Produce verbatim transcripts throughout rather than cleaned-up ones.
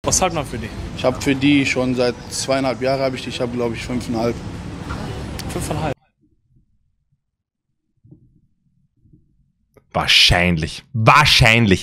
Was zahlt man für die? Ich habe für die schon seit zweieinhalb Jahren, habe ich die, ich habe glaube ich fünfeinhalb. Fünfeinhalb? Wahrscheinlich. Wahrscheinlich.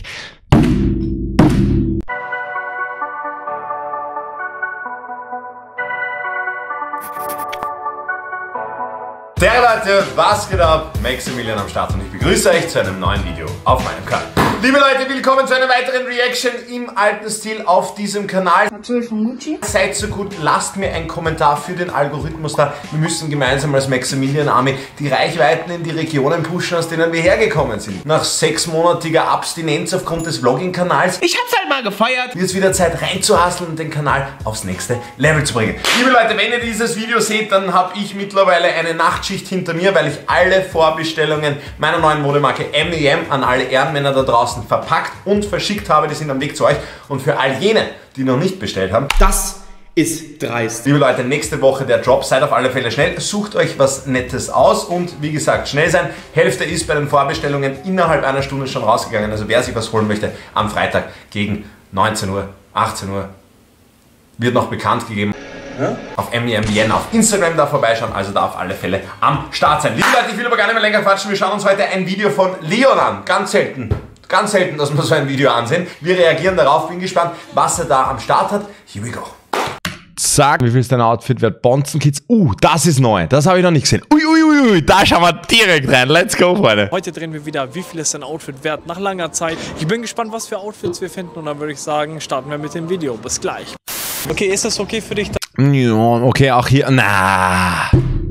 Der Leute, was geht ab? Maximilian am Start und ich begrüße euch zu einem neuen Video auf meinem Kanal. Liebe Leute, willkommen zu einer weiteren Reaction im alten Stil auf diesem Kanal. Natürlich von Gucci. Seid so gut, lasst mir einen Kommentar für den Algorithmus da. Wir müssen gemeinsam als Maximilian Army die Reichweiten in die Regionen pushen, aus denen wir hergekommen sind. Nach sechsmonatiger Abstinenz aufgrund des Vlogging-Kanals, ich hab's halt mal gefeiert, wird es wieder Zeit reinzuhasseln und den Kanal aufs nächste Level zu bringen. Liebe Leute, wenn ihr dieses Video seht, dann habe ich mittlerweile eine Nachtschicht hinter mir, weil ich alle Vorbestellungen meiner neuen Modemarke M E M an alle Ehrenmänner da draußen verpackt und verschickt habe. Die sind am Weg zu euch. Und für all jene, die noch nicht bestellt haben, das ist dreist. Liebe Leute, nächste Woche der Drop. Seid auf alle Fälle schnell. Sucht euch was Nettes aus und wie gesagt, schnell sein. Hälfte ist bei den Vorbestellungen innerhalb einer Stunde schon rausgegangen. Also wer sich was holen möchte, am Freitag gegen neunzehn Uhr, achtzehn Uhr wird noch bekannt gegeben. Ja? Auf M E M Vienna auf Instagram da vorbeischauen, also da auf alle Fälle am Start sein. Liebe Leute, ich will aber gar nicht mehr länger quatschen. Wir schauen uns heute ein Video von Leon an. Ganz selten. Ganz selten, dass wir so ein Video ansehen. Wir reagieren darauf, bin gespannt, was er da am Start hat. Here we go. Sag, wie viel ist dein Outfit wert? Bonzenkids. Uh, das ist neu. Das habe ich noch nicht gesehen. Ui, ui, ui, ui, da schauen wir direkt rein. Let's go, Freunde. Heute drehen wir wieder, wie viel ist dein Outfit wert nach langer Zeit. Ich bin gespannt, was für Outfits wir finden und dann würde ich sagen, starten wir mit dem Video. Bis gleich. Okay, ist das okay für dich? Ja, okay, auch hier. Na.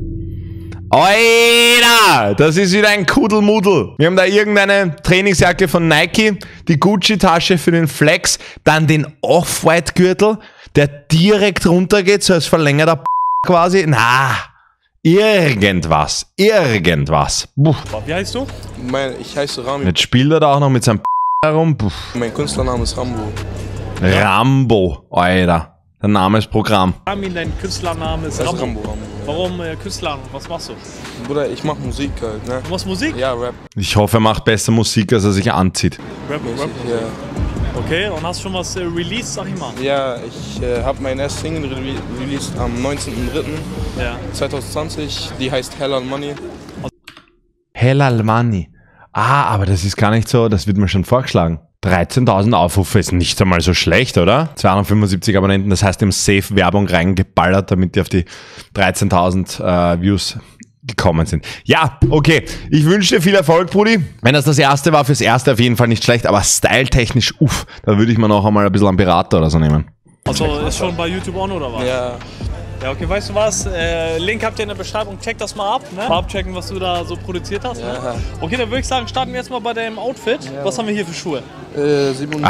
Oida, das ist wieder ein Kudelmudel. Wir haben da irgendeine Trainingsjacke von Nike, die Gucci-Tasche für den Flex, dann den Off-White-Gürtel, der direkt runtergeht, so als verlängerter P quasi. Na, irgendwas, irgendwas. Puh. Wie heißt du? Mein, ich heiße Rami. Jetzt spielt er da auch noch mit seinem P herum. Puh. Mein Künstlername ist Rambo. Rambo, Oida. Der Name ist Programm. Rami, dein Künstlername ist Rambo. Rambo, Rambo. Warum äh, Künstler? Was machst du? Bruder, ich mach Musik halt, ne? Du machst Musik? Ja, Rap. Ich hoffe, er macht besser Musik, als er sich anzieht. Rap, Rap. Ja, Okay, und hast schon was äh, released, sag ich mal? ja ich äh, habe meine erste Single re released am neunzehnten dritten Ja. zweitausendzwanzig. Die heißt Hell on Money. Hell Almani. Ah, aber das ist gar nicht so, das wird mir schon vorgeschlagen. dreizehntausend Aufrufe ist nicht einmal so schlecht, oder? zweihundertfünfundsiebzig Abonnenten, das heißt, im Safe Werbung reingeballert, damit die auf die dreizehntausend äh, Views gekommen sind. Ja, okay. Ich wünsche dir viel Erfolg, Brudi. Wenn das das erste war, fürs erste auf jeden Fall nicht schlecht, aber styletechnisch, uff, da würde ich mir noch einmal ein bisschen einen Berater oder so nehmen. Also ist schon bei YouTube on oder was? Ja, Ja, okay, weißt du was? Äh, Link habt ihr in der Beschreibung, check das mal ab, ne? Mal abchecken, was du da so produziert hast, ne? Ja. Okay, dann würde ich sagen, starten wir jetzt mal bei deinem Outfit. Ja. Was haben wir hier für Schuhe? äh, siebenundneunzig.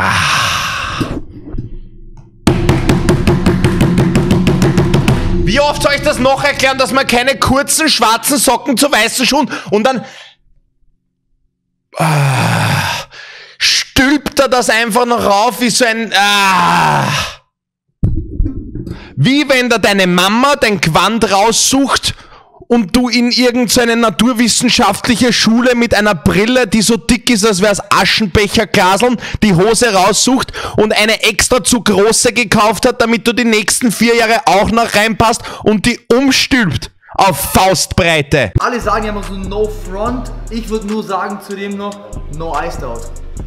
Wie oft soll ich das noch erklären, dass man keine kurzen schwarzen Socken zu weißen Schuhen und dann ah, stülpt er das einfach noch rauf wie so ein ah, wie wenn da deine Mama dein Gewand raussucht und du in irgendeine naturwissenschaftliche Schule mit einer Brille, die so dick ist, als wäre es Aschenbecherglaseln, die Hose raussucht und eine extra zu große gekauft hat, damit du die nächsten vier Jahre auch noch reinpasst und die umstülpt auf Faustbreite. Alle sagen ja immer so No Front. Ich würde nur sagen zu dem noch No Iced Out.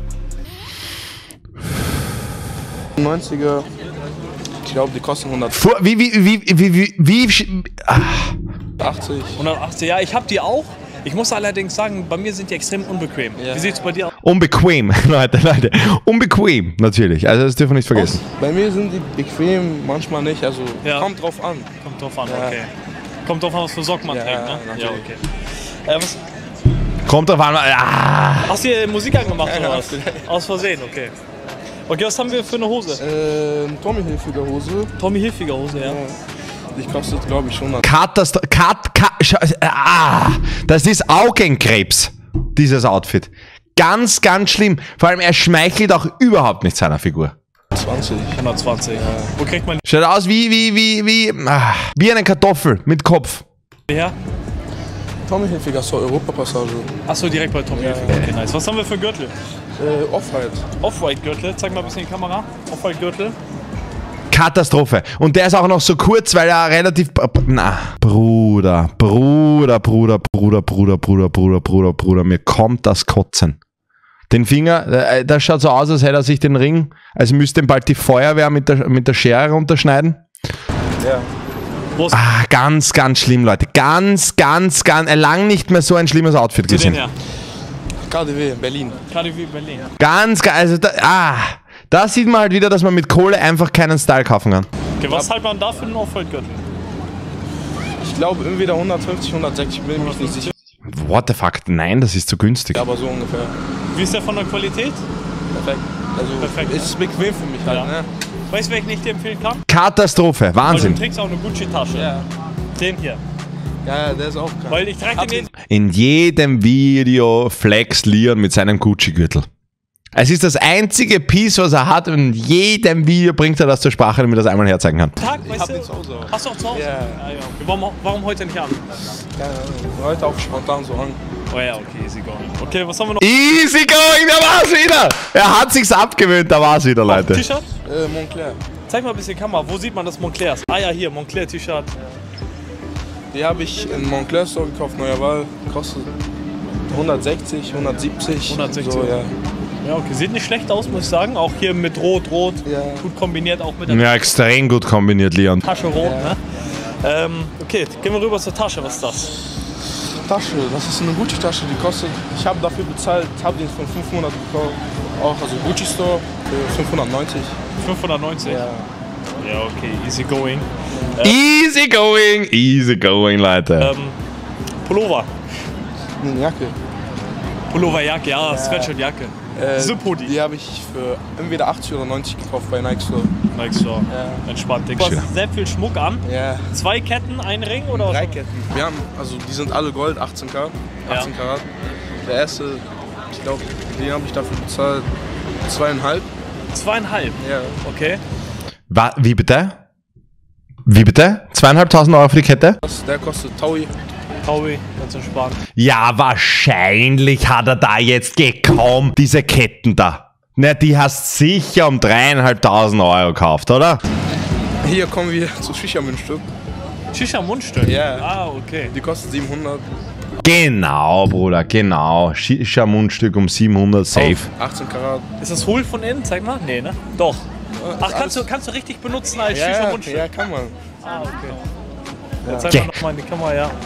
neunziger. Ich glaube, die kosten Vor, wie, wie, wie, wie, wie, wie, wie ah. hundertachtzig. hundertachtzig, ja, ich hab die auch. Ich muss allerdings sagen, bei mir sind die extrem unbequem. Ja. Wie sieht's bei dir aus? Unbequem, Leute, Leute. Unbequem, natürlich. Also das dürfen wir nicht vergessen. Bei mir sind die bequem, manchmal nicht. Also Ja. kommt drauf an. Kommt drauf an, Ja. okay. Kommt drauf an, was für Socken man Ja, trägt, ne? natürlich. Ja, okay. Äh, was, Kommt drauf an. Ah. hast du hier Musik angemacht Ja, oder ja, was? vielleicht. Aus Versehen, okay. Okay, was haben wir für eine Hose? Äh, Tommy Hilfiger Hose. Tommy Hilfiger Hose, ja. Ja. Die kostet, glaube ich, hundert. Katastrophe. Kat, Kat, ah, das ist Augenkrebs, dieses Outfit. Ganz, ganz schlimm. Vor allem, er schmeichelt auch überhaupt nicht seiner Figur. zwanzig. hundertzwanzig. Ja. Wo kriegt man Schaut aus wie, wie, wie, wie, ah, wie eine Kartoffel mit Kopf. die her? Tommy Hilfiger zur Europapassage. Achso, direkt bei Tommy Ja. Hilfiger. Okay, nice. Was haben wir für Gürtel? Äh, Off-White. Off-White Gürtel. Zeig mal ein bisschen in die Kamera. Off-White Gürtel. Katastrophe. Und der ist auch noch so kurz, weil er relativ... Na, Bruder, Bruder, Bruder, Bruder, Bruder, Bruder, Bruder, Bruder, Bruder, mir kommt das Kotzen. Den Finger, das schaut so aus, als hätte er sich den Ring, als müsste ihm bald die Feuerwehr mit der, mit der Schere runterschneiden. Ja. Ah, ganz, ganz schlimm, Leute. Ganz, ganz, ganz, lang nicht mehr so ein schlimmes Outfit gesehen. K D W, Berlin. K D W Berlin. Ganz, ganz, also da, ah, da sieht man halt wieder, dass man mit Kohle einfach keinen Style kaufen kann. Okay, was zahlt man da für einen Off-White-Gürtel? Ich glaube entweder hundertfünfzig, hundertsechzig, bin ich nicht sicher. What the fuck? Nein, das ist zu günstig. Ja, aber so ungefähr. Wie ist der von der Qualität? Perfekt. Also Perfekt, ist bequem für mich halt, Ja. ne? Weißt du, wen ich nicht dir empfehlen kann? Katastrophe, Weil Wahnsinn. du trägst auch eine Gucci-Tasche. Ja. Den hier. Ja, der ist auch krank. Weil ich trage den In jedem Video flext Leon mit seinem Gucci-Gürtel. Es ist das einzige Piece, was er hat, und in jedem Video bringt er das zur Sprache, damit er das einmal herzeigen kann. Tag, Ich weißt hab du? den zu Hause auch. Hast du auch zu Hause? Ja. Ah, ja. Warum, warum heute nicht an? Ja, heute auch spontan so an. Oh ja, okay, easy going. Okay, was haben wir noch? Easy going, da war's wieder! Er hat sich's abgewöhnt, da war's wieder, Leute. T-Shirt? Äh, Montclair. Zeig mal ein bisschen Kamera. Wo sieht man das Montclair? Ah ja, hier, Montclair-T-Shirt. Die habe ich in Montclair Store gekauft, neuer Wahl. Kostet hundertsechzig, hundertsiebzig. hundertsechzig. So, ja. Ja, okay. Sieht nicht schlecht aus, muss ich sagen. Auch hier mit Rot, Rot. Ja. Gut kombiniert, auch mit der Ja, extrem gut kombiniert, Leon. Tasche Rot, ne? Ähm, okay, gehen wir rüber zur Tasche. Was ist das? Tasche, das ist eine Gucci-Tasche, die kostet, ich habe dafür bezahlt, habe den von fünfhundert gekauft, auch, also Gucci Store für fünfhundertneunzig. fünfhundertneunzig? Ja. Ja, okay, easy going. Easy going, easy going, Leute. Ähm, Pullover. Eine Jacke. Pulloverjacke, ja, Sweatshirt-Jacke. Äh, Zip-Hoodie. Die habe ich für entweder achtzig oder neunzig gekauft bei Nike Store. Nike Store. Ja. Entspannt, Digga. Du hast sehr viel Schmuck an. Ja. Zwei Ketten, ein Ring oder? Drei Ketten. Wir haben, also die sind alle Gold, achtzehn K, achtzehn Ja. Karat. Der erste, ich glaube, den habe ich dafür bezahlt, zweieinhalb. Zweieinhalb. Ja. Okay. Wa wie bitte? Wie bitte? Zweieinhalbtausend Euro für die Kette? Das, der kostet Taui. Taui, ganz entspannt. Ja, wahrscheinlich hat er da jetzt gekommen, diese Ketten da. Na, die hast sicher um dreieinhalbtausend Euro gekauft, oder? Hier kommen wir zu Shisha-Mundstück. Shisha Mundstück? Ja. Ah, okay. Die kostet siebenhundert. Genau, Bruder, genau. Shisha-Mundstück um siebenhundert, safe. Auf achtzehn Karat. Ist das hohl von innen? Zeig mal. Nee, ne? Doch. Ach, kannst du, kannst du richtig benutzen als Shisha Ja, Mundstück? ja, kann man. Ah, okay. Ja. Zeig Okay. mal nochmal in die Kamera, ja.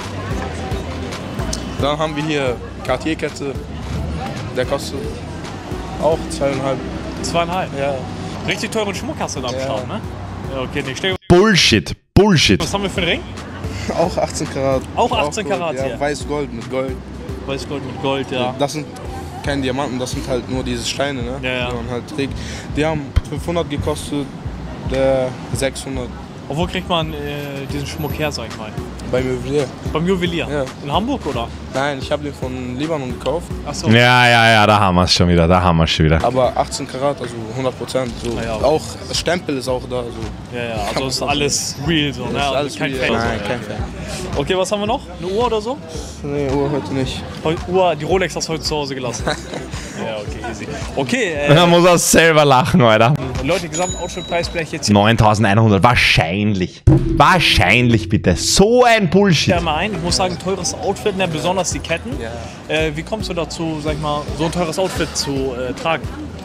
Dann haben wir hier Cartier-Kette. Der kostet auch zweieinhalb. Zweieinhalb. Ja. Richtig teuren Schmuck hast du da am Ja. Start, ne? Ja, okay, nicht schlecht. Bullshit, Bullshit. Was haben wir für einen Ring? Auch achtzehn Karat. Auch achtzehn Gold, Karat, ja. ja. Weiß-Gold mit Gold. Weißgold mit Gold, ja. Das sind keine Diamanten, das sind halt nur diese Steine, ne? Ja, ja. Die man halt trägt. Die haben fünfhundert gekostet, der sechshundert. Und wo kriegt man äh, diesen Schmuck her, sag ich mal? Beim Juwelier. Beim Juwelier? Ja. In Hamburg, oder? Nein, ich habe den von Libanon gekauft. Achso. Ja, ja, ja, da haben wir es schon wieder, da haben wir es schon wieder. Aber achtzehn Karat, also hundert Prozent. So. Ah, ja. Auch das Stempel ist auch da. So. Ja, ja, also ist alles real so, ne? Ist Also alles kein real. Fake. Nein, so, kein ja. Fake. Okay, was haben wir noch? Eine Uhr oder so? Nee, Uhr heute nicht. Heu- Uhr, die Rolex hast du heute zu Hause gelassen. Ja, okay, easy. Okay, Da äh, muss er selber lachen, Alter. Leute, Gesamtoutfitpreis vielleicht jetzt hier neuntausendeinhundert, wahrscheinlich. Wahrscheinlich, bitte. So ein Bullshit. mal ein. Ich muss sagen, teures Outfit, ne? Besonders die Ketten. Äh, wie kommst du dazu, sag ich mal, so ein teures Outfit zu äh, tragen?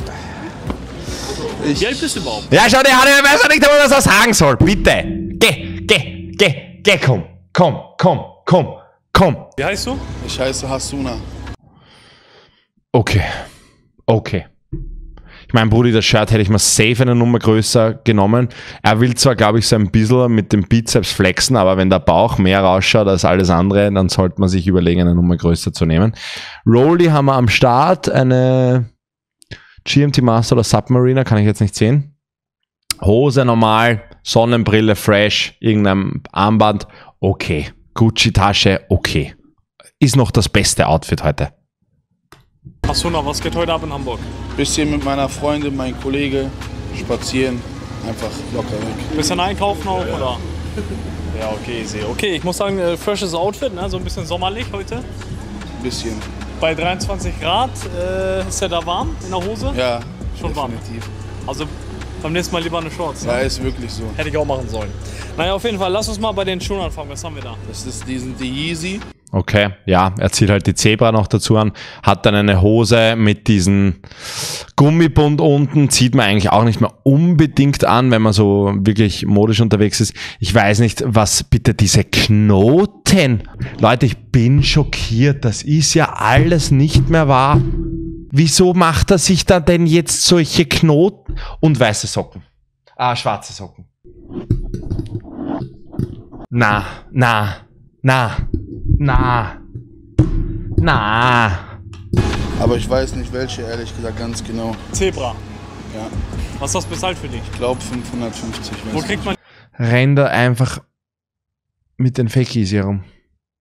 Ich, Wie alt bist du überhaupt? Ja, schau, der hat ja weiß ja nicht, was er sagen soll. Bitte. Geh, geh, geh, geh, komm, komm, komm, komm, komm. Wie heißt du? Ich heiße Hasuna. Okay. Okay. Ich meine, Brudi, das Shirt hätte ich mal safe eine Nummer größer genommen. Er will zwar, glaube ich, so ein bisschen mit dem Bizeps flexen, aber wenn der Bauch mehr rausschaut als alles andere, dann sollte man sich überlegen, eine Nummer größer zu nehmen. Rolly haben wir am Start, eine G M T Master oder Submariner, kann ich jetzt nicht sehen. Hose normal, Sonnenbrille fresh, irgendein Armband, okay. Gucci-Tasche, okay. Ist noch das beste Outfit heute. Hast du noch was geht heute ab in Hamburg? Bisschen mit meiner Freundin, mein Kollege, spazieren. Einfach locker weg. Bisschen einkaufen auch, oder? Ja, okay, easy. Okay, ich muss sagen, äh, freshes Outfit, ne? So ein bisschen sommerlich heute. Bisschen. Bei dreiundzwanzig Grad, äh, ist ja da warm in der Hose? Ja, Schon warm. definitiv. Also Beim nächsten Mal lieber eine Shorts. Ja, Ne? ist wirklich so. Hätte ich auch machen sollen. Naja, auf jeden Fall, lass uns mal bei den Schuhen anfangen. Was haben wir da? Das ist diesen die Yeezy. Okay, ja, er zieht halt die Zebra noch dazu an, hat dann eine Hose mit diesem Gummibund unten, zieht man eigentlich auch nicht mehr unbedingt an, wenn man so wirklich modisch unterwegs ist. Ich weiß nicht, was bitte diese Knoten. Leute, ich bin schockiert, das ist ja alles nicht mehr wahr. Wieso macht er sich da denn jetzt solche Knoten und weiße Socken? Ah, schwarze Socken. Na, na, na. Na. Na. Aber ich weiß nicht welche, ehrlich gesagt, ganz genau. Zebra. Ja, Was ist das bezahlt für dich? ich glaube fünfhundertfünfzig. Wo weiß kriegt man Rennt er einfach mit den Fakies hier rum.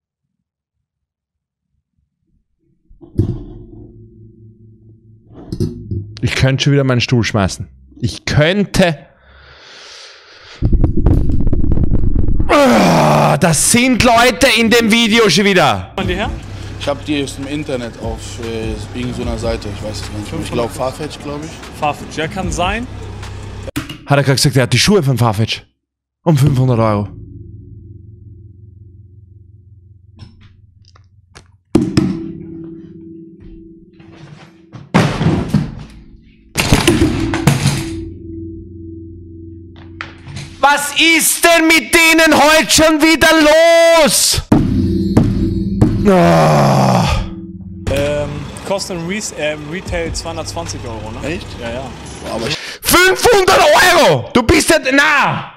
Ich könnte schon wieder meinen Stuhl schmeißen. Ich könnte. Ah, das sind Leute in dem Video schon wieder. die her? Ich habe die aus dem Internet auf äh, irgendeiner Seite, ich weiß es gar nicht mehr. Ich glaube Farfetch, glaube ich. Farfetch. Ja, kann sein. Hat er gerade gesagt, er hat die Schuhe von Farfetch. Um fünfhundert Euro. Was ist denn mit denen heute schon wieder los? Ah. Ähm, kostet im Re äh, Retail zweihundertzwanzig Euro, ne? Echt? Ja, ja. Aber fünfhundert Euro! Du bist ja... Na!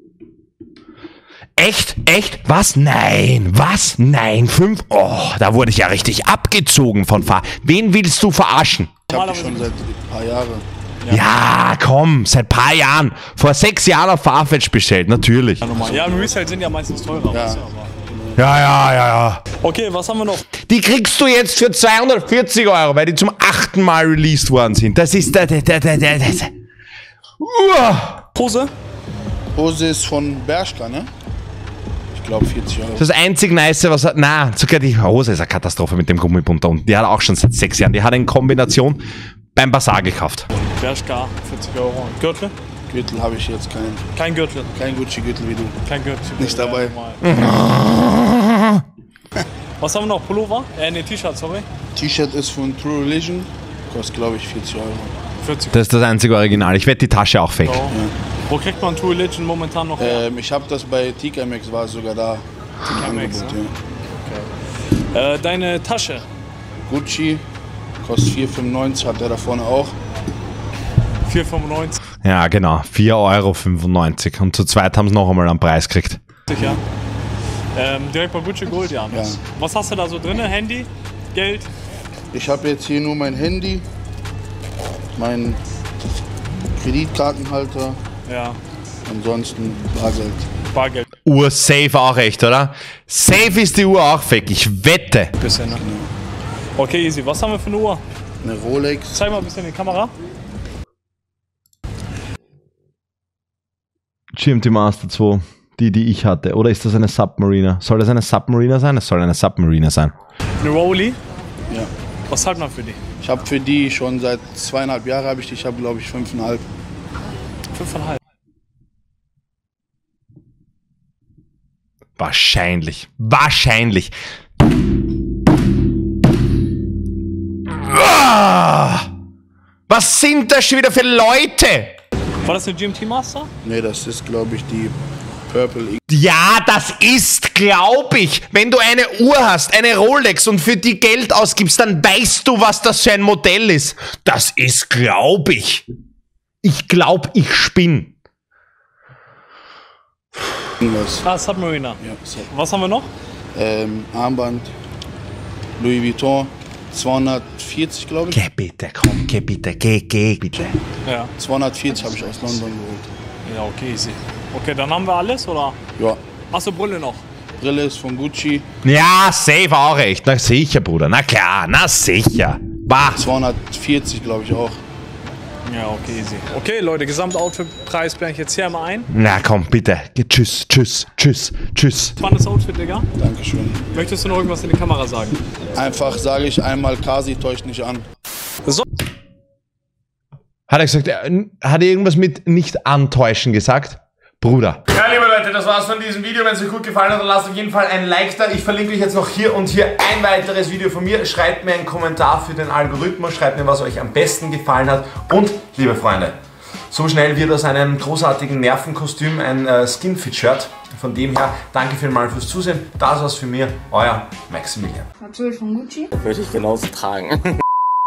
Echt? Echt? Was? Nein. Was? Nein. Fünf... Oh, da wurde ich ja richtig abgezogen von Fahr... Wen willst du verarschen? ich habe die schon seit ein paar Jahren. Ja, komm, seit paar Jahren. Vor sechs Jahren auf Farfetch bestellt, natürlich. Ja, im Resale sind ja meistens teurer. Ja. weißt du, aber- Ja, ja, ja, ja. Okay, was haben wir noch? Die kriegst du jetzt für zweihundertvierzig Euro, weil die zum achten Mal released worden sind. Das ist der... der, der, der, der, der. Uah. Hose? Hose ist von Bershka, ne? Ich glaube vierzig Euro. Das einzig Nice, was er... Na, sogar die Hose ist eine Katastrophe mit dem Gummibund da unten. Die hat er auch schon seit sechs Jahren. Die hat er in Kombination beim Bazar gekauft. Bershka, vierzig Euro. Gürtel? Gürtel habe ich jetzt keinen. Kein Gürtel. Kein Gucci-Gürtel wie du. Kein Gürtel. Nicht dabei. Ja, was haben wir noch? Pullover? Äh, ne, T-Shirt, sorry. T-Shirt ist von True Religion. Kostet glaube ich vierzig Euro. vierzig Das ist das einzige Original. Ich wette, die Tasche auch fake. Euro. Wo kriegt man True Religion momentan noch her? Ähm, ich habe das bei T K M X, war es sogar da. T K M X, Angebot, ja. ja. Äh, deine Tasche? Gucci kostet vier fünfundneunzig, hat der da vorne auch. vier fünfundneunzig. Ja, genau. vier Euro fünfundneunzig. Und zu zweit haben sie noch einmal einen Preis gekriegt. Ja. Ähm, direkt bei Gucci Gold, ja. Ja. Was hast du da so drin? Handy? Geld? Ich habe jetzt hier nur mein Handy, mein Kreditkartenhalter, Ja. ansonsten Bargeld. Bargeld. Uhr safe auch echt, oder? Safe ist die Uhr auch fake. Ich wette. Bisschen, ne? Okay, easy. Was haben wir für eine Uhr? Eine Rolex. Zeig mal ein bisschen in die Kamera. G M T Master zwei. Die, die ich hatte. Oder ist das eine Submariner? Soll das eine Submariner sein? Es soll eine Submariner sein. Eine Rolli. Ja. Was zahlt man für die? Ich habe für die schon seit zweieinhalb Jahren habe ich die. Ich habe glaube ich fünfeinhalb. Fünfeinhalb. Wahrscheinlich. Wahrscheinlich. Ah! Was sind das schon wieder für Leute? War das eine G M T Master? Ne, das ist glaube ich die Purple. Ja, das ist, glaube ich, wenn du eine Uhr hast, eine Rolex und für die Geld ausgibst, dann weißt du, was das für ein Modell ist. Das ist, glaube ich. Ich glaube, ich spinn. Irgendwas. Ah, Submariner. Ja, so. Was haben wir noch? ähm, Armband, Louis Vuitton, zweihundertvierzig glaube ich. Geh bitte, komm, geh bitte, geh, geh bitte. Ja. zweihundertvierzig habe ich aus London geholt. Ja, okay, easy. Okay, dann haben wir alles, oder? Ja, Achso, Brille noch. Brille ist von Gucci, Ja, safe auch echt. Na sicher, Bruder, na klar, na sicher. Bah. zweihundertvierzig glaube ich auch. Ja, okay, easy. Okay, Leute, Gesamtoutfit-Preis blende ich jetzt hier mal ein. Na komm, bitte. Geh, tschüss, tschüss, tschüss, tschüss. Spannendes Outfit, Digga. Dankeschön. Möchtest du noch irgendwas in die Kamera sagen? Einfach sage ich einmal, Kasi täuscht nicht an. So. Hat er gesagt, er, hat er irgendwas mit nicht antäuschen gesagt? Bruder. Ja, liebe Leute, das war's von diesem Video. Wenn es euch gut gefallen hat, dann lasst auf jeden Fall ein Like da. Ich verlinke euch jetzt noch hier und hier ein weiteres Video von mir. Schreibt mir einen Kommentar für den Algorithmus. Schreibt mir, was euch am besten gefallen hat. Und, liebe Freunde, so schnell wird aus einem großartigen Nervenkostüm ein äh, Skinfit-Shirt. Von dem her, danke vielmals fürs Zusehen. Das war's für mir, euer Maximilian. Natürlich von Gucci. Würde ich genauso tragen.